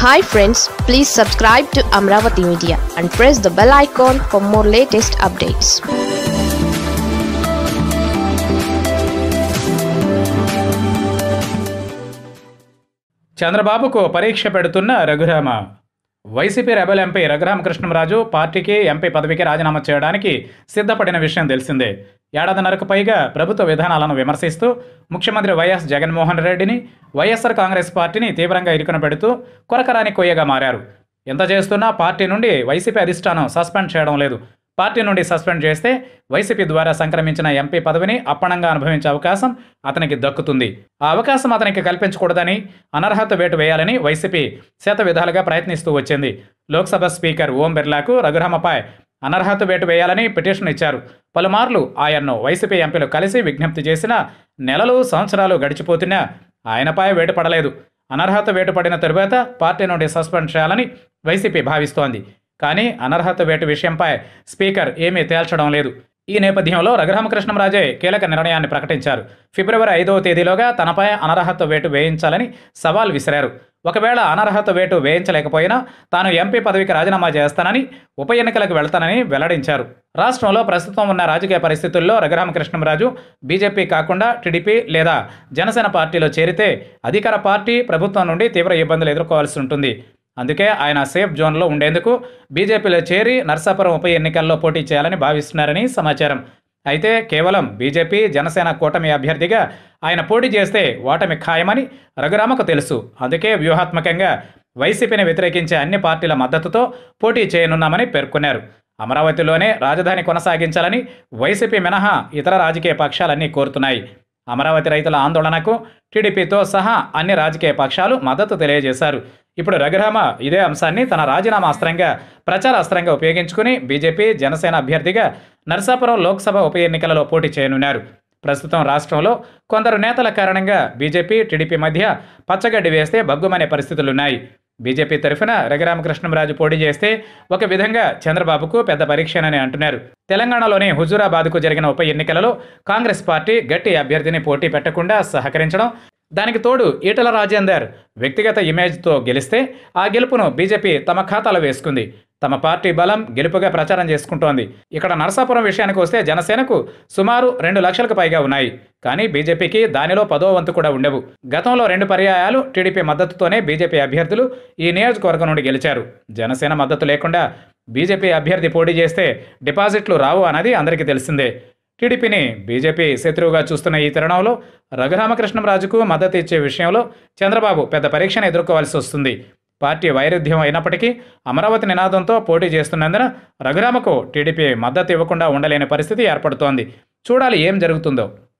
Hi friends, please subscribe to Amaravathi Media and press the bell icon for more latest updates. చంద్రబాబుకు పరీక్ష పెడుతున్న Raghurama. YCP rebel MP Raghuramakrishnamraju పార్టీకి MP పదవికి రాజీనామా చేయడానికి సిద్ధపడిన విషయం తెలిసిందే. ఏడాదిన్నరకు పైగా ప్రభుత్వ విధానాలను విమర్శిస్తూ ముఖ్యమంత్రి వైఎస్ జగన్మోహన్ రెడ్డిని, వైఎస్ఆర్ కాంగ్రెస్ పార్టీని తీవ్రంగా ఇరుకున పెడుతూ కొరకరాని కొయ్యగా మారారు. ఎంత చేస్తున్నా పార్టీ నుండి వైసీపీ అధిష్టానం సస్పెండ్ చేయడం లేదు. పార్టీ నుండి సస్పెండ్ చేస్తే వైసీపీ ద్వారా సంక్రమించిన ఎంపీ పదవిని అప్పనంగా అనుభవించే అవకాశం అతనికి దక్కుతుంది. ఆ అవకాశం అతనికి కల్పించకూడదని, అనర్హత వేటు వేయాలని వైసీపీ శత విధాలుగా ప్రయత్నిస్తూ వచ్చింది. లోక్సభ స్పీకర్ ఓం బిర్లాకు రఘురామపై అనర్హత వేటు వేయాలని పిటిషన్ ఇచ్చారు. పలుమార్లు ఆయన్ను వైసీపీ ఎంపీలు కలిసి విజ్ఞప్తి చేసినా నెలలు, సంవత్సరాలు గడిచిపోతున్నా ఆయనపై వేటు పడలేదు. అనర్హత వేటు పడిన తరువాత పార్టీ నుండి సస్పెండ్ చేయాలని వైసీపీ భావిస్తోంది. కానీ అనర్హత వేటు విషయంపై స్పీకర్ ఏమీ తేల్చడం లేదు. ఈ నేపథ్యంలో రఘురామకృష్ణంరాజే కీలక నిర్ణయాన్ని ప్రకటించారు. ఫిబ్రవరి 5వ తేదీలోగా తనపై అనర్హత వేటు వేయించాలని సవాల్ విసిరారు. ఒకవేళ అనర్హత వేటు వేయించలేకపోయినా తాను ఎంపీ పదవికి రాజీనామా చేస్తానని, ఉప ఎన్నికలకు వెళ్తానని వెల్లడించారు. రాష్ట్రంలో ప్రస్తుతం ఉన్న రాజకీయ పరిస్థితుల్లో రఘురామకృష్ణంరాజు బీజేపీ కాకుండా టీడీపీ లేదా జనసేన పార్టీలో చేరితే అధికార పార్టీ, ప్రభుత్వం నుండి తీవ్ర ఇబ్బందులు ఎదుర్కోవాల్సి ఉంటుంది. అందుకే ఆయన సేఫ్ జోన్లో ఉండేందుకు బీజేపీలో చేరి నర్సాపురం ఉప ఎన్నికల్లో పోటీ చేయాలని భావిస్తున్నారని సమాచారం. అయితే కేవలం బీజేపీ, జనసేన కూటమి అభ్యర్థిగా ఆయన పోటీ చేస్తే ఓటమి ఖాయమని రఘురామకు తెలుసు. అందుకే వ్యూహాత్మకంగా వైసీపీని వ్యతిరేకించే అన్ని పార్టీల మద్దతుతో పోటీ చేయనున్నామని పేర్కొన్నారు. అమరావతిలోనే రాజధాని కొనసాగించాలని వైసీపీ మినహా ఇతర రాజకీయ పక్షాలన్నీ కోరుతున్నాయి. అమరావతి రైతుల ఆందోళనకు టీడీపీతో సహా అన్ని రాజకీయ పక్షాలు మద్దతు తెలియజేశారు. ఇప్పుడు రఘురామ ఇదే అంశాన్ని తన రాజీనామా అస్త్రంగా, ప్రచార అస్త్రంగా ఉపయోగించుకుని బీజేపీ, జనసేన అభ్యర్థిగా నర్సాపురం లోక్సభ ఉప ఎన్నికలలో పోటీ చేయనున్నారు. ప్రస్తుతం రాష్ట్రంలో కొందరు నేతల కారణంగా బీజేపీ, టీడీపీ మధ్య పచ్చగడ్డి వేస్తే బగ్గుమనే పరిస్థితులున్నాయి. బీజేపీ తరఫున రఘురామకృష్ణంరాజు పోటీ చేస్తే ఒక విధంగా చంద్రబాబుకు పెద్ద పరీక్షనని అంటున్నారు. తెలంగాణలోని హుజూరాబాద్కు జరిగిన ఉప ఎన్నికలలో కాంగ్రెస్ పార్టీ గట్టి అభ్యర్థిని పోటీ పెట్టకుండా సహకరించడం, దానికి తోడు ఈటల రాజేందర్ వ్యక్తిగత ఇమేజ్తో గెలిస్తే ఆ గెలుపును బీజేపీ తమ ఖాతాలో వేసుకుంది. తమ పార్టీ బలం, గెలుపుగా ప్రచారం చేసుకుంటోంది. ఇక్కడ నరసాపురం విషయానికి వస్తే జనసేనకు సుమారు 2 లక్షలకు పైగా ఉన్నాయి. కానీ బీజేపీకి దానిలో 10వ వంతు కూడా ఉండవు. గతంలో 2 పర్యాయాలు టీడీపీ మద్దతుతోనే బీజేపీ అభ్యర్థులు ఈ నియోజకవర్గం నుండి గెలిచారు. జనసేన మద్దతు లేకుండా బీజేపీ అభ్యర్థి పోటీ చేస్తే డిపాజిట్లు రావు అన్నది అందరికీ తెలిసిందే. టీడీపీని బీజేపీ శత్రువుగా చూస్తున్న ఈ తరుణంలో రఘురామకృష్ణంరాజుకు మద్దతు ఇచ్చే విషయంలో చంద్రబాబు పెద్ద పరీక్షను ఎదుర్కోవాల్సి వస్తుంది. పార్టీ వైరుధ్యం అయినప్పటికీ అమరావతి నినాదంతో పోటీ చేస్తున్నందున రఘురామకు టీడీపీ మద్దతు ఇవ్వకుండా ఉండలేని పరిస్థితి ఏర్పడుతోంది. చూడాలి ఏం జరుగుతుందో.